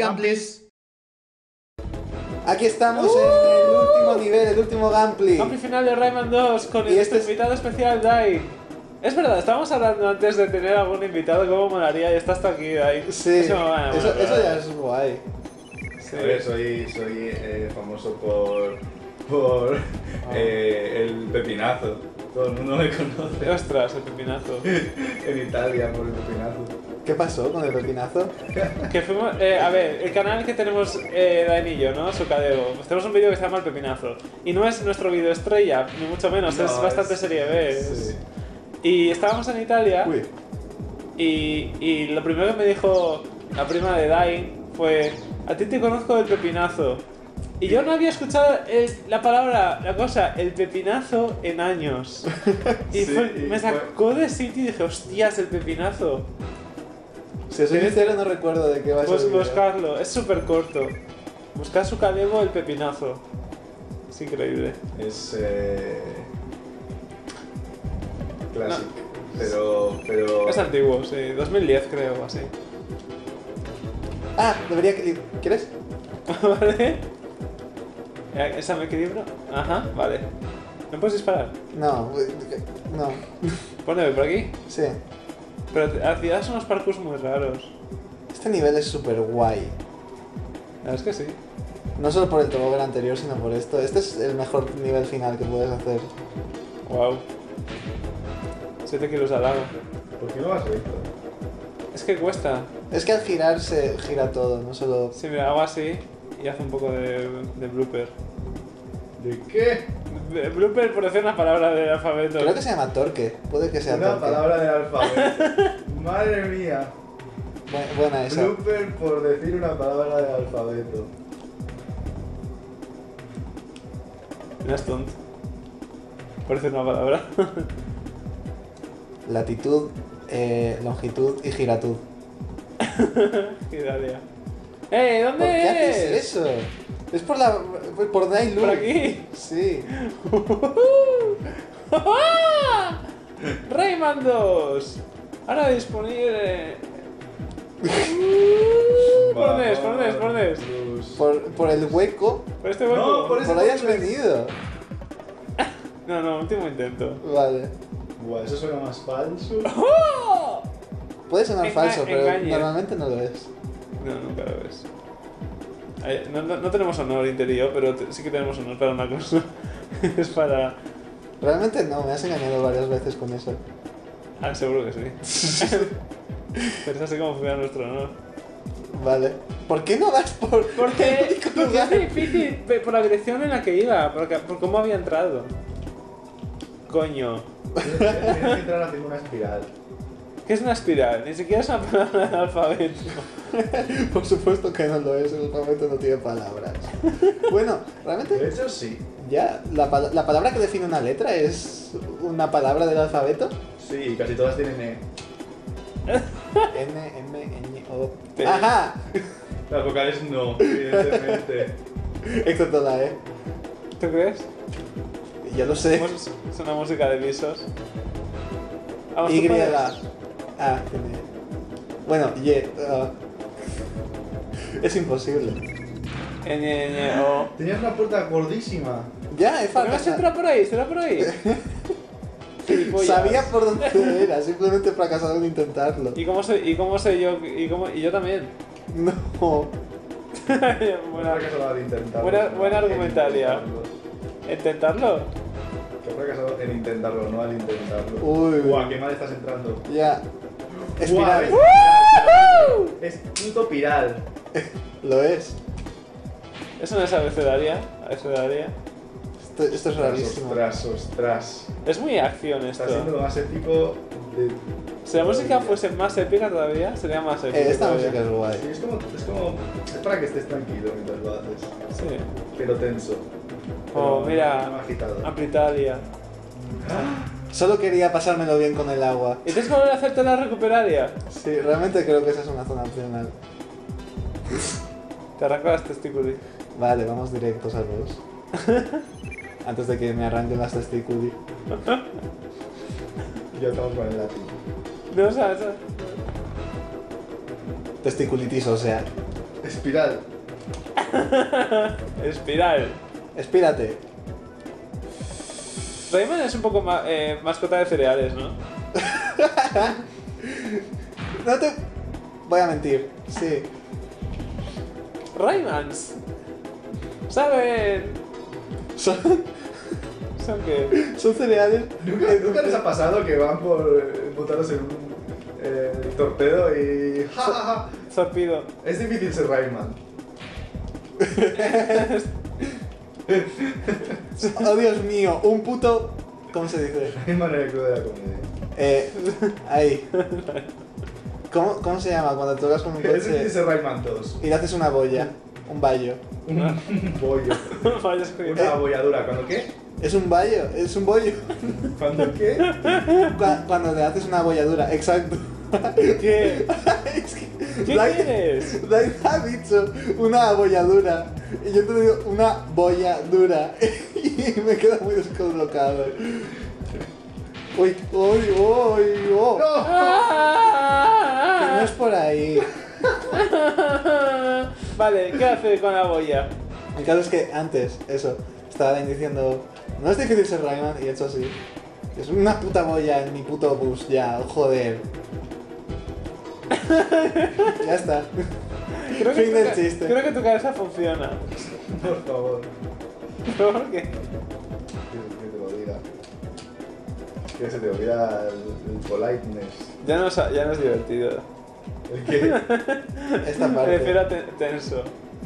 Gamplis. Aquí estamos en el último nivel, el último Gampli. Gampli final de Rayman 2 con Y el este es- invitado especial Dai. Es verdad, estábamos hablando antes de tener algún invitado, cómo molaría, y estás tú aquí, Dai. Sí, Eso me mola, eso ya es guay. Sí. A ver, soy famoso por el pepinazo. Todo el mundo me conoce Ostras, el pepinazo. en Italia por el pepinazo. ¿Qué pasó con el pepinazo? Que fuimos, a ver, el canal que tenemos Dai y yo, ¿no? Sucadeo. Pues tenemos un vídeo que se llama El Pepinazo. Y no es nuestro vídeo estrella, ni mucho menos, No, es bastante serie B. Sí. Y estábamos en Italia. Uy, Y lo primero que me dijo la prima de Dai fue: a ti te conozco del pepinazo. Y yo no había escuchado el pepinazo en años. Y Sí, y me sacó de sitio y dije: hostias, el pepinazo. si soy sincero no recuerdo de qué va a ser. Buscadlo, es súper corto. Buscad su Calebo el pepinazo. Es increíble. Es clásico. Pero Es antiguo, sí, 2010 creo, o así. Ah, debería que... ¿Quieres? ¿Vale? ¿Esa me equilibro? Ajá, vale. ¿Me puedes disparar? No, no. Ponme por aquí. Sí. Pero hacías unos parkours muy raros. Este nivel es súper guay. La verdad es que sí. No solo por el tobogán anterior, sino por esto. Este es el mejor nivel final que puedes hacer. Wow. 7 kilos al lado. ¿por qué no has visto? Es que cuesta. Es que al girar se gira todo, no solo... Sí, mira, hago así y hace un poco de blooper. ¿De qué? Blooper por decir una palabra del alfabeto. Creo que se llama torque. Puede que sea Una torque. palabra del alfabeto. Madre mía. Buena esa. Blooper por decir una palabra del alfabeto. Mira, es tonto. Por decir una palabra. Latitud, longitud y giratud. Giralia. ¡Ey! ¿Dónde ¿Por qué es? haces eso? Es por Dai Lu. ¿Por aquí? Sí. Rayman 2. Ahora disponible. ¿Por dónde es? ¿Por dónde es? ¿Por dónde es? Por el hueco. ¿Por este hueco? No, por ese Por ahí has hueco. venido. No, último intento. Vale. Buah, eso suena más falso. ¡Oh! Puede sonar falso, pero engañe. normalmente no lo es. No, nunca lo ves. No tenemos honor, Inter y yo, pero sí que tenemos honor para una cosa. Es para... Realmente no, me has engañado varias veces con eso. Ah, seguro que sí. Pero es así como funciona nuestro honor. Vale. ¿Por qué no vas por Porque el único me lugar? parece difícil por la dirección en la que iba, por cómo había entrado. Coño. Tienes que entrar haciendo una espiral. ¿Qué es una espiral? Ni siquiera es una palabra del alfabeto. Por supuesto que no lo es, el alfabeto no tiene palabras. Bueno, De realmente hecho, sí. ya, la palabra que define una letra es una palabra del alfabeto. Sí, casi todas tienen E. N, M, N, O. T. ¡Ajá! Las vocales no, evidentemente. Excepto la E. ¿Tú crees? Ya lo sé. Es una música de visos. Vamos, tú Y. puedes. Ah, tiene. Bueno, Y. Es imposible. N, O. Tenías una puerta gordísima. Ya, he ¿Por qué no se fracasado. entra por ahí? ¿Será por ahí? Gilipollas. Sabía por dónde era, simplemente he fracasado en intentarlo. ¿Y cómo sé yo? Y yo también. No. Buena fracasado al intentarlo. buena argumentaria. ¿Intentarlo? Que he fracasado en intentarlo, no al intentarlo. Uy. Buah, qué mal estás entrando. Ya. Espiral. Buah, es puto piral. Lo es. ¿Eso no es abecedaria? ¿Abecedaria? Esto es rarísimo. Ostras. Es muy acción esto. Está siendo lo más épico de... Si la música fuese más épica todavía, sería más épica. Esta todavía. música es guay. Sí, es para que estés tranquilo mientras lo haces. Sí. Pero tenso. Oh, Pero mira. no agitado. Amplitalia. Solo quería pasármelo bien con el agua. ¿Y tienes que volver a hacerte la recuperaria? Sí, realmente creo que esa es una zona opcional. Te arranca las testículos. Vale, vamos directos a los. Antes de que me arranquen las testículos. Ya estamos con el latín. No, o sea, Testiculitis, o sea. Espiral. Espiral. Espírate. Rayman es un poco mascota de cereales, ¿no? No te... Voy a mentir, sí. Raymans. ¿Saben? Son, ¿Son qué? son cereales... ¿Nunca les ha pasado que van por montados en un torpedo y... ¡Ja, ja, ja! Zorpido. Es difícil ser Rayman. Oh, Dios mío, un puto... ¿Cómo se dice? Rayman en el club de la comedia. Ahí. ¿Cómo se llama cuando tocas con un Es difícil coche ser Rayman 2. y le haces una boya? Un vallo. Un bollo. Fallas con- Una bolladura. ¿Cuándo qué? Es un vallo, es un bollo. ¿Cuándo qué? Cuando le haces una bolladura, exacto. ¿Qué? Es que ¿Qué Dai- quieres? Dai ha dicho una bolladura y yo te digo una bolladura y me quedo muy descolocado. Uy, uy, uy, oh. Que no es por ahí. Vale, ¿qué hace con la boya? El caso es que antes, eso, estaba diciendo, no es difícil ser Rayman y he hecho así. Es una puta boya en mi puto bus, ya, joder. Ya está. Fin del chiste. Creo que tu cabeza funciona. Por favor. ¿Por qué? Que te lo diga. Que se te olvida el politeness. Ya no es divertido. ¿El qué? Esta Me parte. refiero a tenso.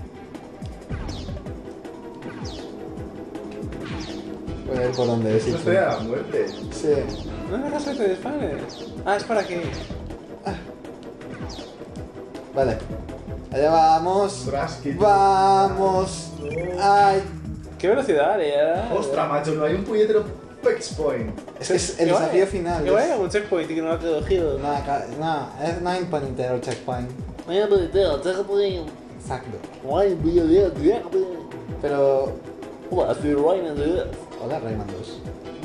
Voy a ver por dónde es. Eso estoy a la muerte. Sí. No me hagas que te desfanes. Ah, es para aquí. Vale. Allá vamos. Brasky. Vamos. Ay. ¿Qué velocidad, ya? Ostras, macho, no hay un puñetero Pex Point. Es que es el desafío final. Que vaya a un checkpoint y que no lo ha cogido. No, es 9 puntero checkpoint. Vaya puntero, checkpoint. Exacto. Vaya puntero. Pero. Hola, soy Rayman de Hola, Rayman 2.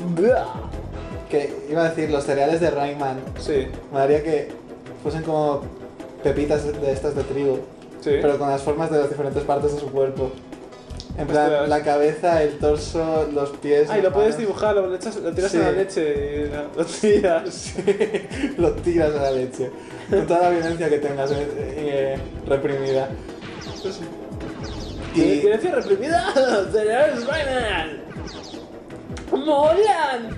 Que iba a decir, los cereales de Rayman. Sí, Me daría que fuesen como pepitas de estas de trigo. sí. Pero con las formas de las diferentes partes de su cuerpo. En plan, Ostras. la cabeza, el torso, los pies. Ah, y las lo puedes manos. dibujar, lo tiras Sí. en la leche y lo tiras. Sí, lo tiras a la leche. Con toda la violencia que tengas reprimida. Y ¿Violencia reprimida? ¡Cereales Rayman! ¡Molan!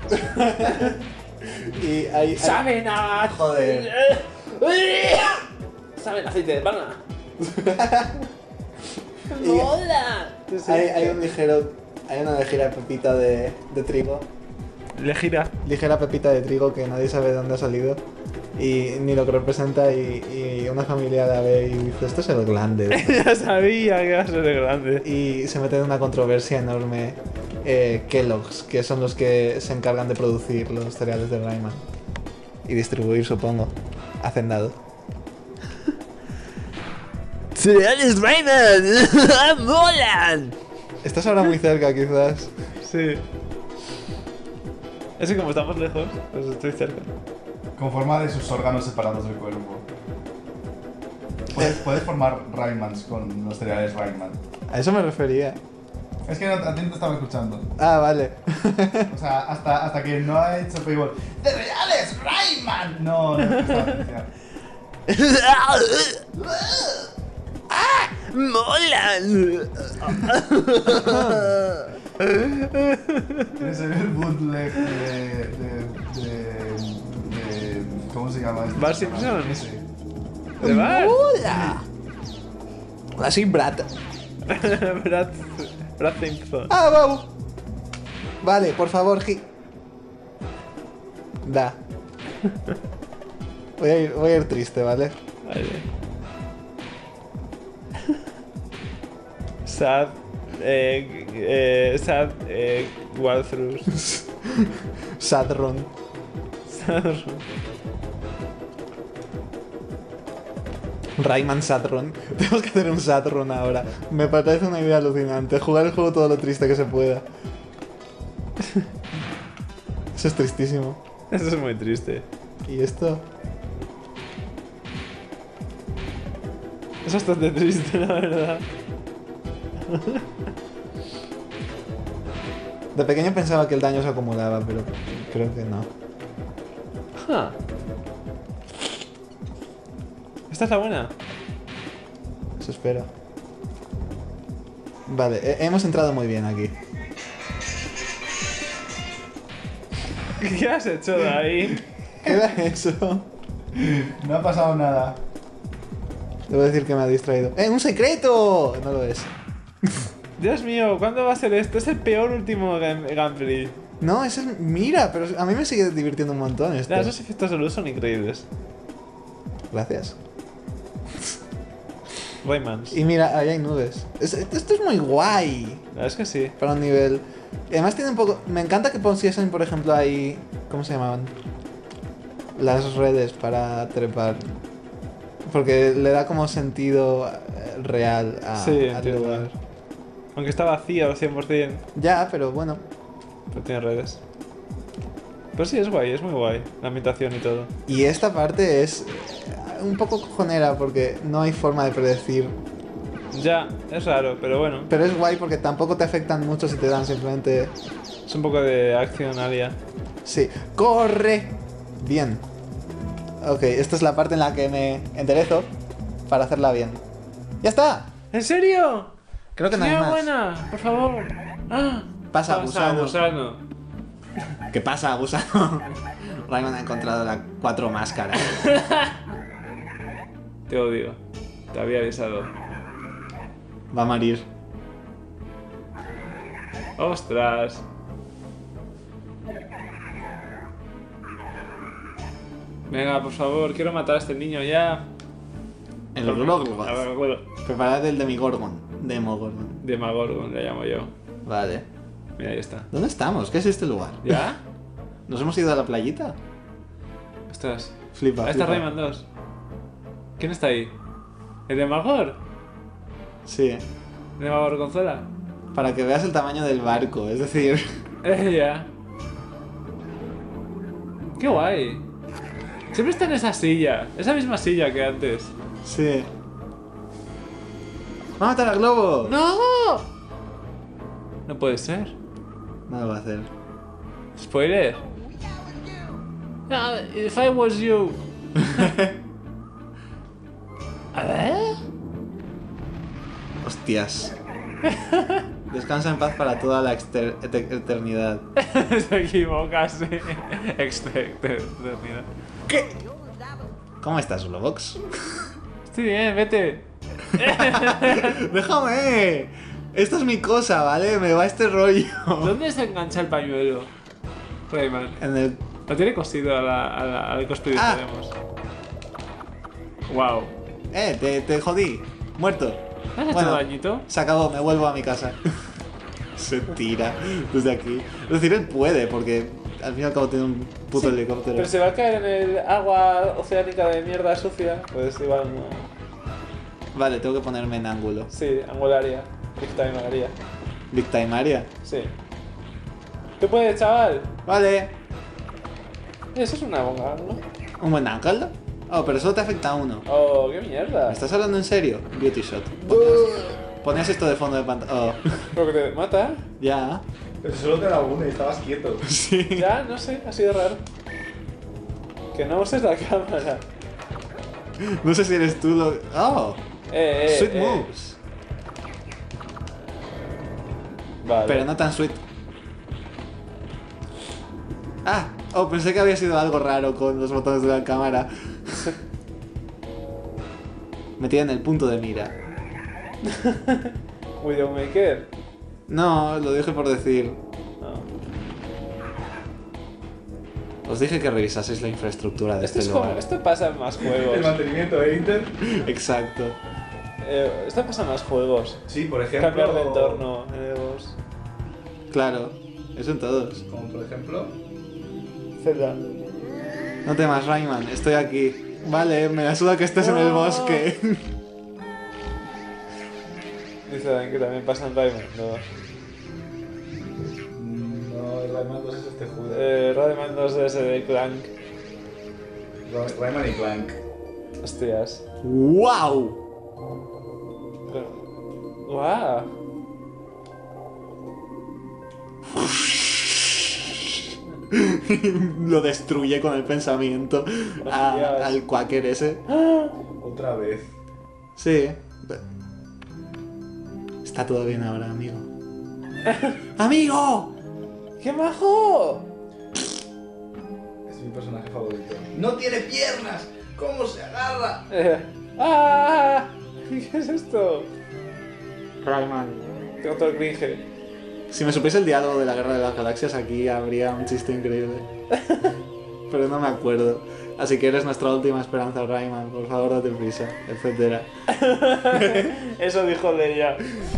y hay. ¡Saben a... Joder. ¡Saben a aceite de pana! Y- ¡Molan! Hay un ligero. Hay una ligera pepita de trigo. Le gira. Ligera pepita de trigo que nadie sabe de dónde ha salido. Y ni lo que representa. Y una familia la ve y dice: esto es el glande. Ya sabía que iba a ser grande. Y se mete en una controversia enorme. Kellogg's, que son los que se encargan de producir los cereales de Rayman. Y distribuir, supongo. Hacendado. ¡Cereales Rayman! ¡Molan! Estás ahora muy cerca, quizás. Sí. Es que como estamos lejos, pues estoy cerca. Con forma de sus órganos separados del cuerpo. Puedes formar Raymans con los cereales Rayman. A eso me refería. Es que a ti no te estaba escuchando. Ah, vale. O sea, hasta que no ha hecho Paywall. ¡Cereales Rayman! No prestaba atención. ¡Molan! Tienes el bootleg ¿cómo se llama? este ¿Bart personaje? Simpson? Sí. ¿De Bart? ¡Hola! Hola, soy Brad. Brad Simpson. ¡Ah, wow! Vale, por favor, Da. Voy a ir triste, ¿vale? Vale. Sad. Sad. Walkthroughs. Sadron. Sad. Rayman Sadron. Tenemos que hacer un Sadron ahora. Me parece una idea alucinante. Jugar el juego todo lo triste que se pueda. Eso es tristísimo. Eso es muy triste. ¿Y esto? Es bastante triste, la verdad. De pequeño pensaba que el daño se acumulaba, pero creo que no. Ah. Esta es la buena. Eso espero. Vale, hemos entrado muy bien aquí. ¿Qué has hecho de ahí? ¿Qué era eso? No ha pasado nada. Debo decir que me ha distraído. ¡Un secreto! No lo es. Dios mío, ¿cuándo va a ser esto? Es el peor último gameplay. No, eso es... Mira, pero a mí me sigue divirtiendo un montón esto. Esos efectos de luz son increíbles. Gracias. Raymans. Y mira, ahí hay nubes. Esto es muy guay. La verdad es que sí. Para un nivel. Y además tiene un poco... Me encanta que pusiesen, por ejemplo, ahí... ¿Cómo se llamaban? Las redes para trepar. Porque le da como sentido real Sí, al entiendo. lugar. Aunque está vacío al 100%, Ya, pero bueno. pero tiene redes. Pero sí, es guay, es muy guay. La ambientación y todo. Y esta parte es un poco cojonera porque no hay forma de predecir. Ya, es raro, pero bueno. Pero es guay porque tampoco te afectan mucho si te dan simplemente... Es un poco de acción alia. Sí. ¡Corre! Bien. Ok, esta es la parte en la que me enderezo para hacerla bien. ¡Ya está! ¿En serio? Creo que no hay ¡Qué más. buena! Por favor. Ah, Pasa, gusano. gusano. ¿Qué pasa, gusano? Rayman ha encontrado las 4 máscaras. Te odio. Te había avisado. Va a morir. ¡Ostras! Venga, por favor, quiero matar a este niño ya. El Gloglogoth. Bueno, Preparad el Demogorgon. Demogorgon. Demagorgon le llamo yo. Vale. Mira, ahí está. ¿Dónde estamos? ¿Qué es este lugar? ¿Ya? ¿Nos hemos ido a la playita? Ostras. Flipa, Ahí está flipa. Rayman 2. ¿Quién está ahí? ¿El Demagor? Sí. ¿El Demagorgonzola? Para que veas el tamaño del barco, es decir... Ya. ¡Qué guay! Siempre está en esa silla. Esa misma silla que antes. Sí. ¡Va a matar a Globo! ¡No! No puede ser. No lo va a hacer. Spoiler. Ah, if I was you. A ver. Hostias. Descansa en paz para toda la eternidad. Se equivoca, sí. Eternidad. ¿Qué? ¿Cómo estás, Globox? Estoy bien, vete. ¡Déjame! Esta es mi cosa, ¿vale? Me va este rollo. ¿Dónde se engancha el pañuelo? Rayman. En el... Lo tiene cosido al cosplay Ah. que tenemos. Wow. Te jodí. Muerto. ¿Has hecho Bueno. dañito? Se acabó, me vuelvo a mi casa. Se tira desde aquí. Es decir, él puede, porque al fin y al cabo tiene un puto Sí, helicóptero. Pero se va a caer en el agua oceánica de mierda sucia. Pues igual no. Vale, tengo que ponerme en ángulo. Sí, angularia. Big time haría. Big Time Area. Sí. ¿Qué puedes, chaval? Vale. Eso es una bonga, ¿no? ¿Un buen ángulo? Oh, pero solo te afecta a uno. Oh, qué mierda. ¿Me estás hablando en serio? Beauty Shot. Ponías esto de fondo de pantalla. Oh, ¿Pero que te mata? ya. Pero solo te da uno y estabas quieto. Sí. Ya, no sé, ha sido raro. Que no uses la cámara. No sé si eres tú lo... Oh, sweet moves. Vale. Pero no tan sweet. Ah, oh, pensé que había sido algo raro con los botones de la cámara. Me tienen el punto de mira. Widowmaker. No, lo dije por decir. No. Os dije que revisaseis la infraestructura de Esto, este es como, lugar. esto pasa en más El juegos. mantenimiento de Inter. Exacto. Esto pasa en más juegos. Sí, por ejemplo. Cambiar de entorno en el boss. Claro, eso en todos. Como por ejemplo. Zelda. No temas, Rayman, estoy aquí. Vale, me la suda que estés en el bosque. Dice Dan que también pasa en Rayman 2. No, el Rayman 2 es este juego. Rayman 2 es de Clank. Rayman y Clank. Hostias. ¡Wow! ¡Guau! Lo destruye con el pensamiento Hostias. al quaker ese. Otra vez. Sí. Está todo bien ahora, amigo. ¡Amigo! ¡Qué majo! Es mi personaje favorito. ¡No tiene piernas! ¿Cómo se agarra? ¡Ah! ¿Qué es esto? Rayman. Tengo todo el cringe. Si me supiese el diálogo de la Guerra de las Galaxias, aquí habría un chiste increíble. Pero no me acuerdo. Así que eres nuestra última esperanza, Rayman. Por favor, date prisa, etcétera. Eso dijo Leia.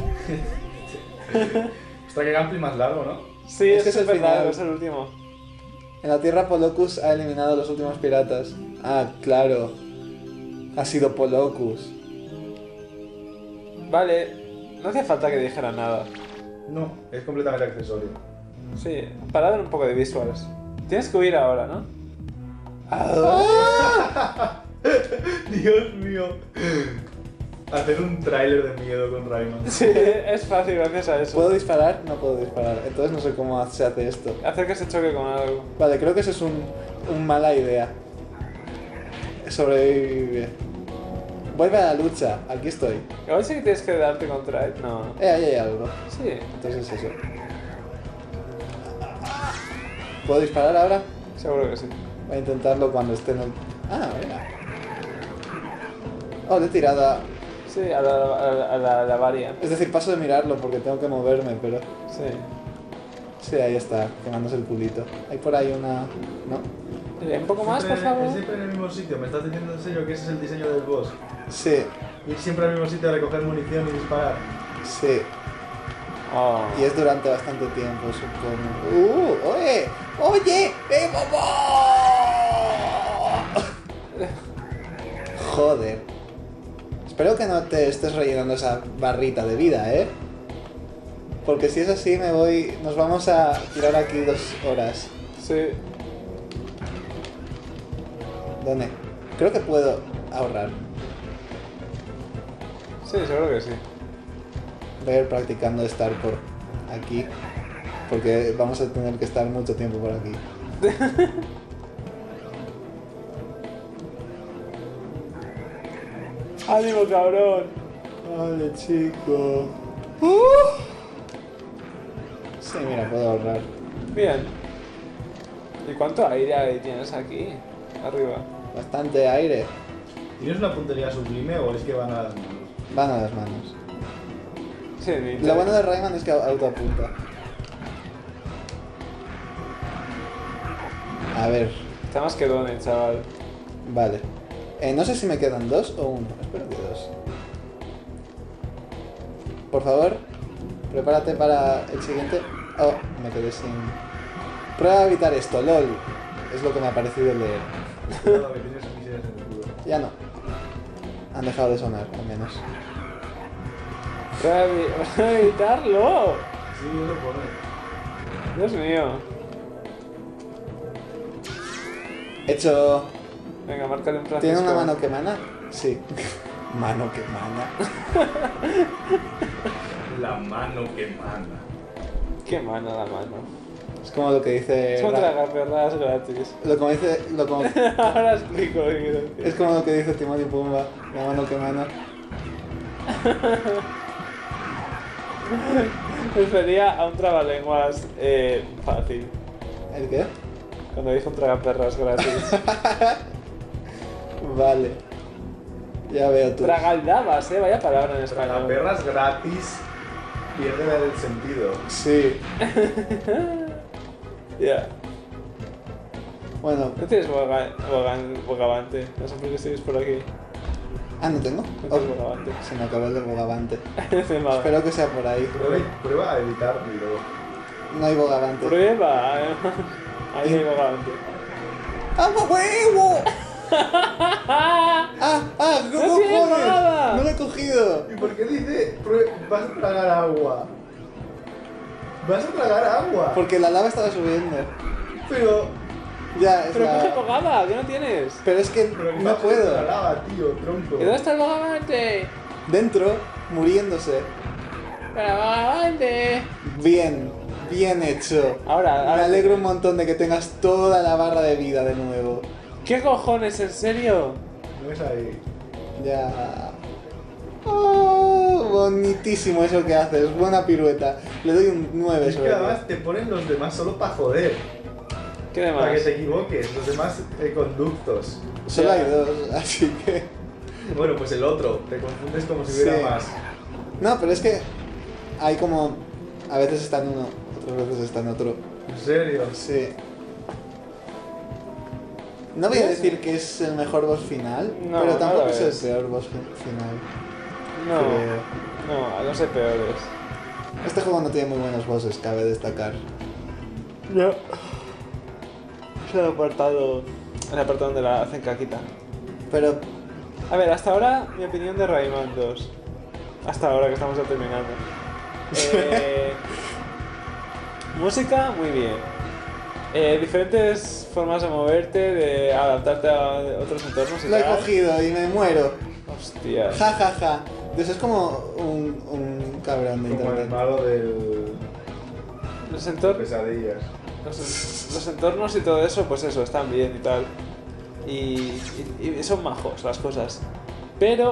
Ostras, qué gameplay más largo, ¿no? Sí, Es que es el verdad, final. es el último. En la Tierra, Polocus ha eliminado a los últimos piratas. Ah, claro. Ha sido Polocus. Vale, no hacía falta que dijera nada. No, es completamente accesorio. Sí, para dar un poco de visuals. Tienes que huir ahora, ¿no? Dios mío. Hacer un tráiler de miedo con Rayman. Sí, es fácil gracias a eso. ¿Puedo disparar? No puedo disparar. Entonces no sé cómo se hace esto. Hacer que se choque con algo. Vale, creo que eso es un mala idea. Sobrevive. Vuelve a la lucha. Aquí estoy. Igual sí que tienes que darte contra él. No. Ahí hay algo. Sí. Entonces eso. ¿Puedo disparar ahora? Seguro que sí. Voy a intentarlo cuando esté en el... Ah, mira. Oh, le he tirado a... Sí, a la varia. Es decir, paso de mirarlo porque tengo que moverme, pero... Sí. Sí, ahí está, quemándose el culito. Hay por ahí una... ¿No? Un poco más, por Siempre- favor. Es siempre en el mismo sitio. Me estás diciendo en serio que ese es el diseño del boss. Sí, Ir siempre al mismo sitio a recoger munición y disparar. sí. Oh. Y es durante bastante tiempo, supongo. ¡Oye! ¡Oye! bobo! Joder. Espero que no te estés rellenando esa barrita de vida, ¿eh? Porque si es así, me voy... Nos vamos a tirar aquí 2 horas. Sí. ¿Dónde? Creo que puedo ahorrar. Sí, seguro que sí. Voy a ir practicando estar por aquí. Porque vamos a tener que estar mucho tiempo por aquí. ¡Ánimo, cabrón! Vale, chico. Sí, mira, puedo ahorrar. Bien. ¿Y cuánto aire tienes aquí? Arriba. Bastante aire. ¿Tienes una puntería sublime o es que van a las manos? Van a las manos. Sí, ni Lo bueno de Rayman es que autoapunta. A ver, Está más que Donnie, chaval. vale. No sé si me quedan 2 o 1. Espero que 2. Por favor, prepárate para el siguiente. Oh, me quedé sin... Prueba a evitar esto, LOL. Es lo que me ha parecido leer. Cuidado que tienes misiles en el culo. Ya no. Han dejado de sonar, al menos. Voy a evitarlo. Sí, eso pone. Dios mío. Hecho... Venga, márcale un Francisco. ¿Tiene una mano que mana? Sí. Mano que mana. La mano que manda. Qué mano la mano. Es como lo que dice... Es un tragaperras gratis. Como dice... Ahora explico lo que quiero decir. Es como lo que dice Timón y Pumba. La mano que mana. Me refería a un trabalenguas fácil. ¿El qué? Cuando dijo un tragaperras gratis. Vale. Ya veo tú. Tragaldabas, vaya palabra en español. Perras gratis pierde el sentido. Sí. Ya. Bueno. No tienes bogavante. No sé por qué estáis por aquí. Ah, ¿no tengo? No Oh, tienes bogavante. se me acabó el de bogavante. Encima. Espero que sea por ahí. Prueba a evitarlo. No hay bogavante. Prueba. Ahí hay bogavante. ¡Agua huevo! ¡Ah! ¡No tiene nada! ¡No lo he cogido! ¿Y por qué dice vas a tragar agua? Vas a tragar agua. Porque la lava estaba subiendo. Pero Ya, es Pero coge la... bogava, que no tienes. Pero es que pero no vas a puedo. la lava, tío, tronco. ¿Y dónde está el bogavante? dentro, muriéndose. ¡Pero Bogavante! Bien, bien hecho. Ahora, Me alegro un montón de que tengas toda la barra de vida de nuevo. ¿Qué cojones, en serio? ¿No es ahí? Ya. Oh, bonitísimo eso que haces, buena pirueta. Le doy un 9 Es sobre que 10. además te ponen los demás solo para joder. ¿Qué Para que demás? te equivoques, los demás conductos. Solo hay 2, así que... Bueno, pues el otro, te confundes como si hubiera Sí. más. No, pero es que hay como... A veces está en uno, otras veces está en otro. ¿En serio? Sí. No voy a decir que es el mejor boss final, No, pero no tampoco lo es el es. peor boss final. No, no sé peores. Este juego no tiene muy buenos bosses, cabe destacar. No. Es el apartado donde la hacen caquita. Pero A ver, hasta ahora, mi opinión de Rayman 2. Hasta ahora que estamos ya terminando. Música, muy bien. Diferentes formas de moverte, de adaptarte a otros entornos y lo he tal. cogido y me muero. Hostia. Ja, ja, ja. Entonces es como un cabrón de Como el internet. malo del. Los, entor- Pesadillas. los entornos y todo eso, pues eso, están bien y tal. Y son majos las cosas. Pero,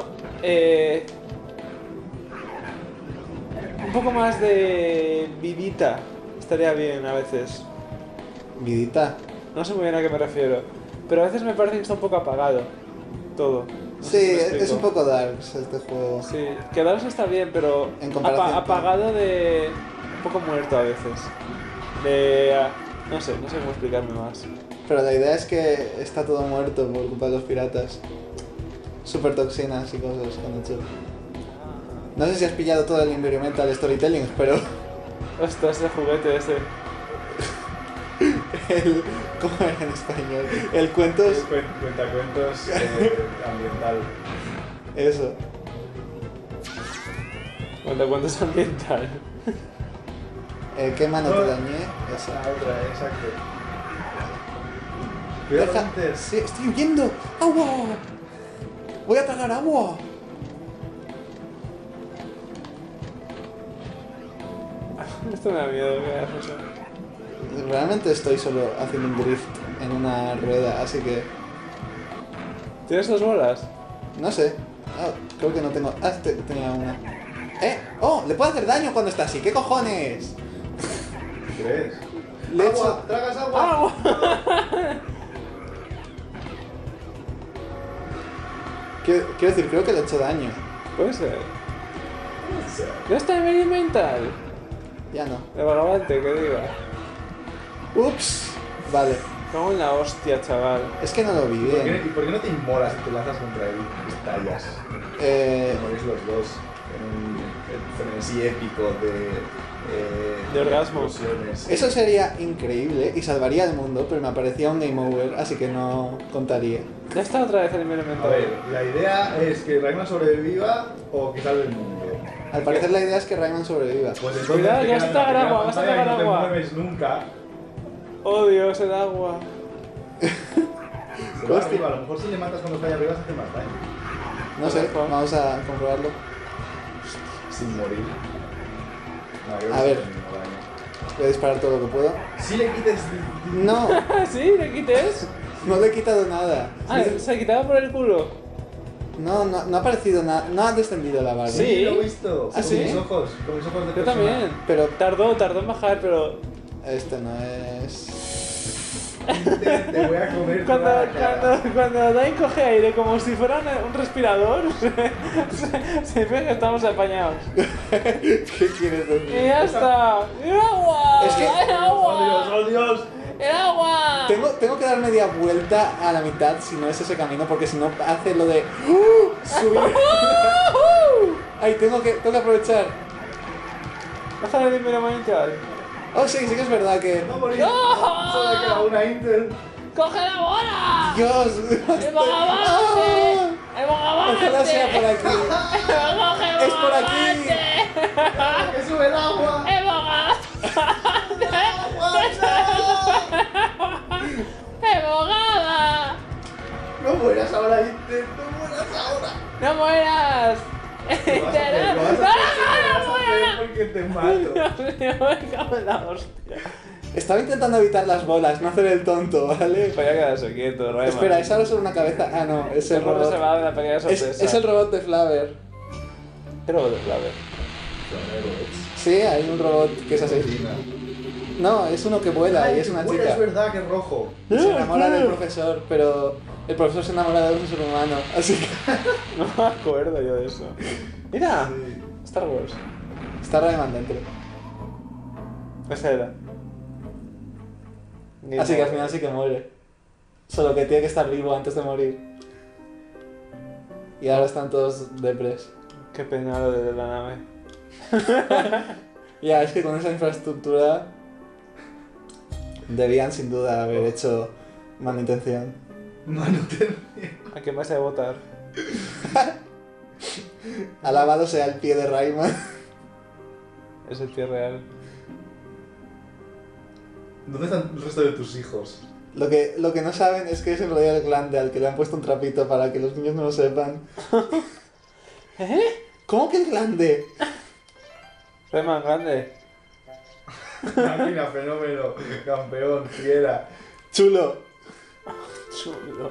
un poco más de vidita estaría bien a veces. Vidita. No sé muy bien a qué me refiero. Pero a veces me parece que está un poco apagado todo. No sé Sí, si me es explico. un poco darks este juego. Sí, quedarse está bien, pero En comparación con- apagado de... un poco muerto a veces. De... no sé cómo explicarme más. Pero la idea es que está todo muerto por culpa de los piratas. Super toxinas y cosas que han hecho. No sé si has pillado todo el environmental storytelling, pero Ostras, ese juguete ese. el... ¿Cómo era en español? El cuentos... Cuentacuentos ambiental. Eso. ¿Cuánto es ambiental? ¿Qué mano te No. dañé? Esa. La otra, exacto. Cuidado, Deja... Hunter. Sí, estoy huyendo. ¡Agua! Voy a tragar agua. Esto me da miedo que hagas eso. Realmente estoy solo haciendo un drift en una rueda, así que... ¿Tienes 2 bolas? No sé. Ah, creo que no tengo... Ah, tenía una. ¡Oh! Le puede hacer daño cuando está así. ¿Qué cojones? ¿Qué crees? Le he ¡Agua! hecho... ¡Tragas agua! ¡Agua! Quiero decir, creo que le he hecho daño. Puede ser. ¿No está en medio mental? Ya no. De vagabante, que diga. Ups. Vale. Como en la hostia, chaval. Es que no lo vi bien. ¿Y por qué no te inmolas y te lanzas contra él y estallas? Eh... Morís los dos en un frenesí épico De orgasmo. explosiones. Eso sería increíble y salvaría el mundo, pero me aparecía un game over, así que no contaría. Ya está otra vez el A mental. ver, la idea es que Rayman sobreviva o que salve el mundo. Al parecer la idea es que Rayman sobreviva. Pues entonces Cuidado, te ya quedas está en la primera agua, vas a pantalla y tragar no agua. te mueves nunca. Oh Dios, el agua. Se va arriba, a lo mejor si le matas cuando está ahí arriba se hace más daño. No sé, vamos a comprobarlo. Sin morir. No, creo A que ver. es el mismo daño. Voy a disparar todo lo que puedo. Si le quites. No, ¿Sí? ¿Le quites? no le he quitado nada. Ah, se ha quitado por el culo. No, no ha aparecido nada. No ha descendido la barra. Sí. Lo he visto. ¿Ah, con sí? mis ojos. Con mis ojos de Yo persona. también. Pero Tardó en bajar, pero este no es... Te voy a comer cuando, toda la cara. cuando Dai coge aire como si fuera un respirador, se ve que estamos apañados. ¿Qué quieres Y decir? ya está. ¡El agua! Es que- ¡El ¡Oh Dios! agua! ¡Oh Dios! ¡El agua! Tengo que dar media vuelta a la mitad si no es ese camino, porque si no hace lo de subir. Ay, tengo que aprovechar. Déjale de mirar mental. Oh, sí que es verdad que... ¡No morir! ¡No! Solo le queda una Intel. ¡Coge la bola! Dios. ¡El bogavante! ¡El bogavante! Ojalá sea por aquí. ¡Coge el Es por aquí. bogavante! ¡Que sube el agua! ¡El bogavante! ¡El bogava! ¡No mueras ahora, Intel! ¡No mueras ahora! ¡No mueras! Lo vas a hacer, lo vas a hacer porque te mato. Me cago en la hostia. Estaba intentando evitar las bolas, no hacer el tonto, ¿vale? Voy a quedarse quieto, Rayman. Espera, ¿es ahora solo una cabeza? Ah, no, es el ¿Cómo se robot. va de la pequeña sorpresa? Es el robot de Flaver. ¿Qué robot de Flaver? Sí, hay un robot que es así. No, es uno que vuela y es una chica. Es verdad que es rojo. Se enamora del profesor, pero el profesor se enamora de un ser humano, así que... No me acuerdo yo de eso. Mira, Star Wars. Está Rayman dentro. Ese era. Así que al final sí que muere. Solo que tiene que estar vivo antes de morir. Y ahora están todos depres. Qué pena lo de la nave. Ya, es que con esa infraestructura debían sin duda haber hecho manutención. Manutención. ¿A quién vas a votar? Alabado sea el pie de Rayman. Es el pie real. ¿Dónde están el resto de tus hijos? Lo que no saben es que es en realidad el glande al que le han puesto un trapito para que los niños no lo sepan. ¿Eh? ¿Cómo que el glande? Rayman grande. Máquina, fenómeno, campeón, fiera. Chulo. Chulo.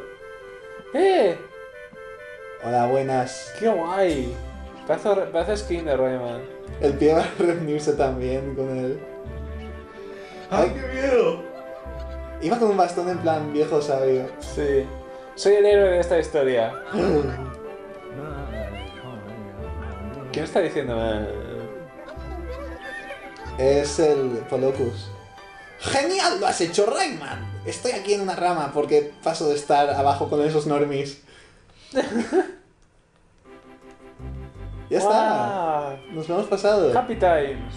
Hola, buenas. ¡Qué guay! Parece skin de Rayman. El pie va a reunirse también con él. ¡Ay, qué miedo! Iba con un bastón en plan viejo sabio. Sí. Soy el héroe de esta historia. ¿Quién está diciendo? Es el Polocus. ¡Genial! ¡Lo has hecho, Rayman! Estoy aquí en una rama porque paso de estar abajo con esos normies. Ya está. Wow. Nos lo hemos pasado. Happy Times.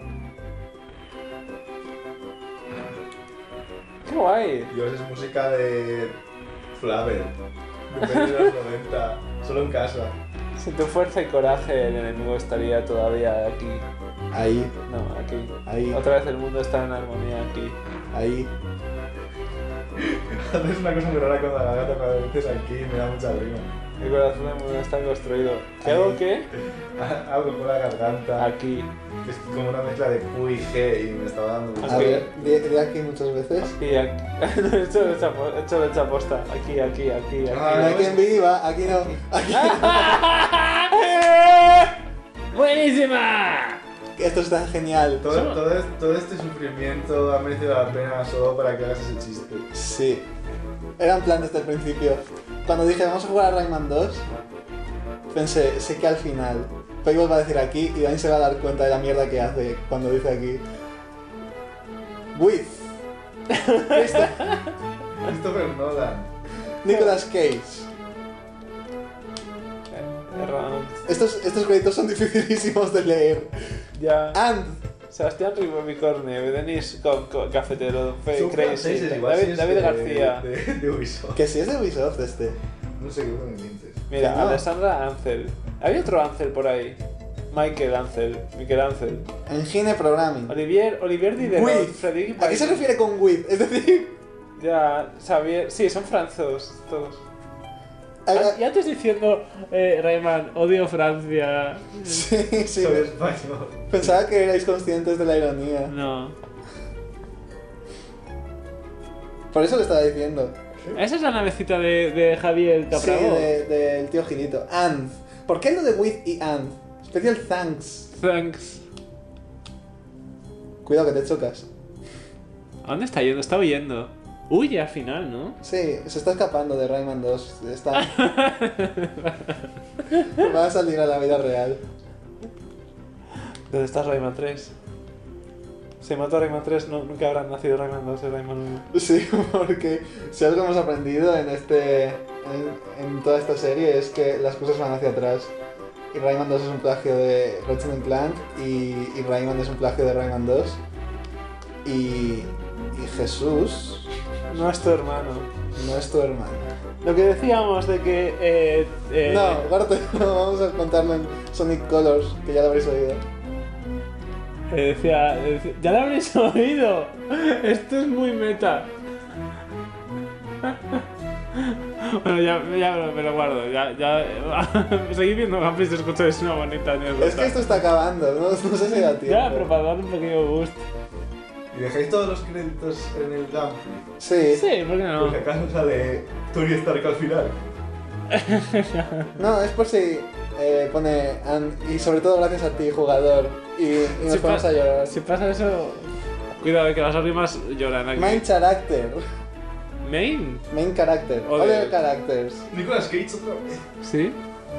¡Qué guay! Dios, es música de Flaver. De los 90. Solo en casa. Sin tu fuerza y coraje, el enemigo estaría todavía aquí. Ahí, No, aquí. ahí, Otra vez el mundo está en armonía aquí. ahí. Haces una cosa muy rara con la gata cuando dices aquí y me da mucha rima. El corazón del mundo está construido. ¿Qué Ahí. hago qué? Algo con la garganta. Aquí. Es como una mezcla de Q y G y me estaba dando mucha A Aquí. ver, di aquí muchas veces. Aquí, aquí. No, he hecho de chaposta. Aquí, aquí, aquí, aquí. Ah, Aquí en viva, aquí no. Aquí. ¡Buenísima! Esto está genial. Todo este sufrimiento ha merecido la pena solo para que hagas ese chiste. Sí. Era un plan desde el principio. Cuando dije vamos a jugar a Rayman 2, pensé, sé que al final Payball va a decir aquí y Dani se va a dar cuenta de la mierda que hace cuando dice aquí. With Christopher Nolan. Nicolas Cage. Errant. Estos créditos son dificilísimos de leer. Ya. And Sebastián Ribomicorne, Denis Cafetero, Son Crazy, franceses, igual si David es García. De Ubisoft. que si es de Ubisoft este. No sé qué me mientes. Mira, Que no. Alessandra Ansel. Había otro Ansel por ahí. Michael Ansel. Engine Programming. Olivier Diderot. With. Frederic ¿A qué se refiere con with? Es decir, Ya, Xavier. Sí, son franceses todos. a- Y antes diciendo, Rayman, odio Francia. sí, sí. Soy español. Pensaba que erais conscientes de la ironía. No. Por eso lo estaba diciendo. Esa es la navecita de Javier Sí, del tío Gilito. And. ¿Por qué lo de with y and? Special thanks. Thanks. Cuidado que te chocas. ¿A dónde está yendo? Está huyendo. Huye al final, ¿no? Sí, se está escapando de Rayman 2. Está... Va a salir a la vida real. ¿Dónde está Rayman 3? Si mató a Rayman 3, nunca habrán nacido Rayman 2 y Rayman 1. Sí, porque si algo hemos aprendido en en toda esta serie es que las cosas van hacia atrás. Y Rayman 2 es un plagio de Ratchet & Clank y Rayman es un plagio de Rayman 2. Y Jesús No es tu hermano. no es tu hermano. Lo que decíamos de que... No, guárdate, vamos a contarlo en Sonic Colors, que ya lo habréis oído. decía, ya lo habréis oído. Esto es muy meta. Bueno, ya me lo guardo. Ya seguí viendo gameplays de escuchar es una bonita anécdota. Es que esto está acabando, no sé si da tiempo. Ya, pero para darle un pequeño boost. ¿Y dejáis todos los créditos en el gameplay? Sí. Sí, ¿por qué no? Porque acaso sale Tony Stark al final. No, es por si pone... y sobre todo gracias a ti, jugador. Y nos Si ponemos pa- a llorar. Si pasa eso, cuidado que las lágrimas lloran aquí. Main character. Main. Main character. Other. Other characters. Nicolas Cage otra vez. ¿Sí?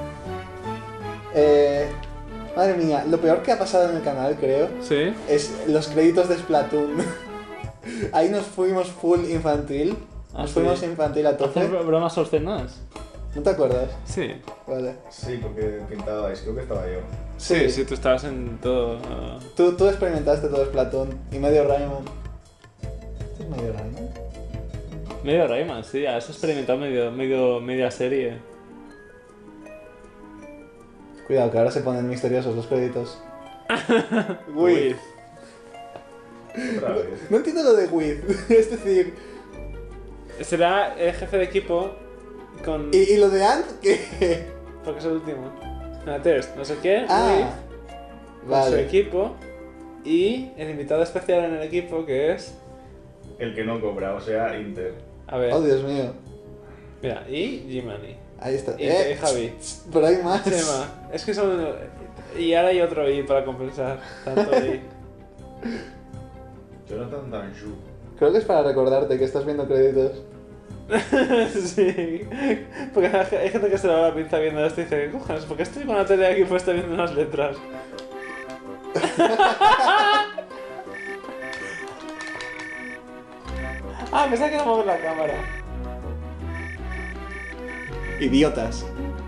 Madre mía, lo peor que ha pasado en el canal, creo, Sí. es los créditos de Splatoon. Ahí nos fuimos full infantil. Ah, Nos sí. fuimos infantil a tope. ¿Hacer bromas obscenas? ¿No te acuerdas? Sí. Vale. Sí, porque pintabais, creo que estaba yo. Sí, sí, tú estabas en todo. Tú experimentaste todo Splatoon y medio Rayman. ¿Esto es medio Rayman? Medio Rayman, sí, has experimentado media serie. Cuidado, que ahora se ponen misteriosos los créditos. Uy. Otra vez. No entiendo lo de with. Es decir, Será el jefe de equipo con. ¿y lo de Ant qué? Porque es el último. Test, no sé qué. Ah, Con su vale. equipo. Y el invitado especial en el equipo que es. El que no cobra, o sea, Inter. A ver. Oh, Dios mío. Mira, y G-Money. Ahí está. Y Javi. Pero hay más. Chema. Es que son. Y ahora hay otro I para compensar. Tanto I. Jonathan Danjou. Creo que es para recordarte que estás viendo créditos. Sí. Porque hay gente que se le va la pinza viendo esto y dice: ¿qué cojones? ¿Por qué estoy con la tele aquí puesta viendo unas letras? Ah, pensaba que era mover la cámara. Idiotas.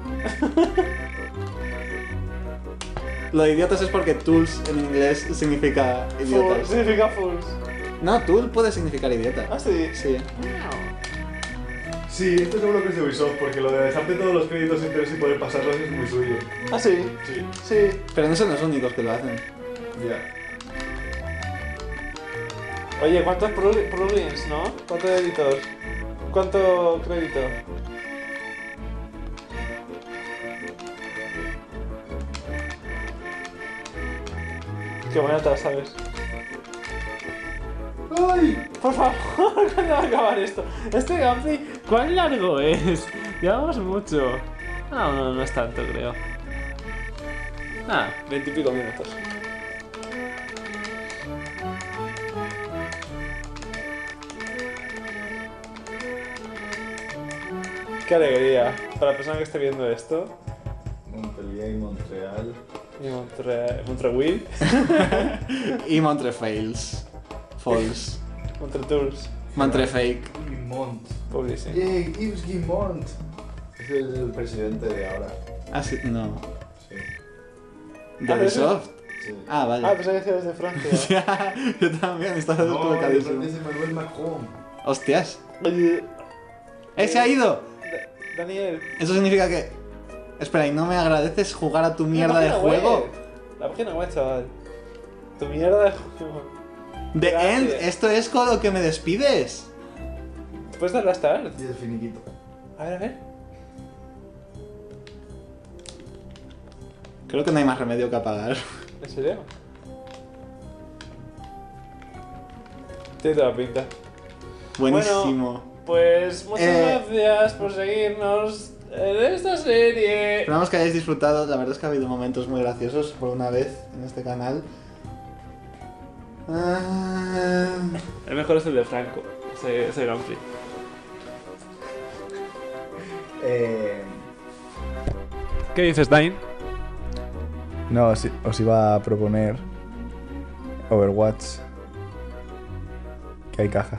Lo de idiotas es porque tools en inglés significa Full, idiotas. significa fools. No, tool puede significar idiota. Ah, sí. Sí. Sí, esto seguro que es de Ubisoft, porque lo de dejarte todos los créditos enteros y poder pasarlos es muy suyo. Ah, sí. Sí. Sí. Pero no son los únicos que lo hacen. Ya. Oye, ¿cuántos plugins, no? ¿Cuántos editors? ¿Cuánto crédito? Qué buena te la sabes. ¡Ay! Por favor, ¿cuándo va a acabar esto? Este gameplay, ¿cuán largo es? Llevamos mucho. No es tanto, creo. 20 y pico minutos. Qué alegría. Para la persona que esté viendo esto. Montpellier y Montreal. Y Montreal. Y Montrefails. False. Montretours. Montrefake. Guimont. Publishing. ¡Yay! Yves Guimont. Es el presidente de ahora. Ah, sí, no. Sí. ¿De Ah, Ubisoft? Sí. Ah, vale. Ah, pensaba que decías de Francia. Ya, yo también, estaba No, descolocadísimo. es Emmanuel Macron. Hostias. Oye, ¡Se ha ido! Daniel. Eso significa que... Espera, ¿y no me agradeces jugar a tu mierda de La página juego? web. La página web, chaval. Tu mierda de juego. The Gracias. End, esto es con lo que me despides. ¿Puedes darle a start? Y el finiquito. A ver. Creo que no hay más remedio que apagar. ¿En serio? Tiene toda la pinta. Buenísimo. Pues muchas Eh. gracias por seguirnos en esta serie. Esperamos que hayáis disfrutado. La verdad es que ha habido momentos muy graciosos por una vez en este canal. Ah, El mejor es el de Franco, ese gameplay. ¿Qué dices, Dain? No, os iba a proponer Overwatch. Que hay cajas.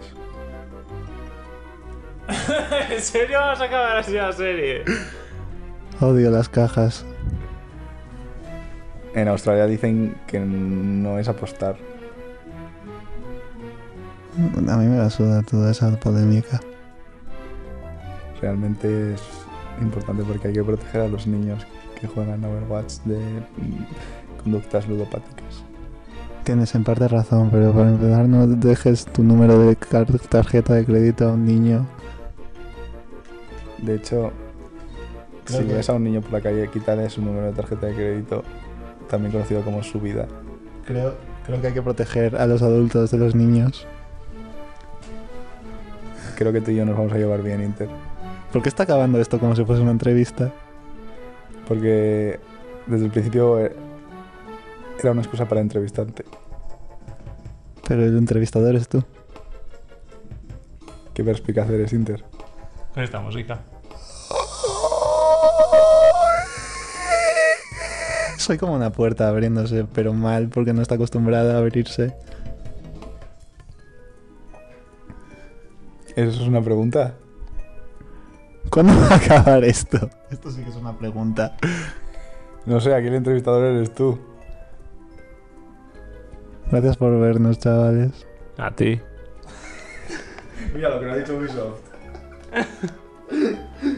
¿En serio vas a acabar así la serie? odio las cajas. En Australia dicen que no es apostar. A mí me la suda toda esa polémica. Realmente es importante porque hay que proteger a los niños que juegan a Overwatch de conductas ludopáticas. Tienes en parte razón, pero para empezar no dejes tu número de tarjeta de crédito a un niño. De hecho, Creo si que- ves a un niño por la calle, quítale su número de tarjeta de crédito, también conocido como su vida. Creo que hay que proteger a los adultos de los niños. Creo que tú y yo nos vamos a llevar bien, Inter. ¿Por qué está acabando esto como si fuese una entrevista? Porque desde el principio era una excusa para entrevistarte. Pero el entrevistador es tú. Qué perspicaz eres, Inter. Con esta música. Soy como una puerta abriéndose, pero mal porque no está acostumbrada a abrirse. ¿Eso es una pregunta? ¿Cuándo va a acabar esto? Esto sí que es una pregunta. No sé, aquí el entrevistador eres tú. Gracias por vernos, chavales. A ti. Mira lo que no ha dicho Ubisoft.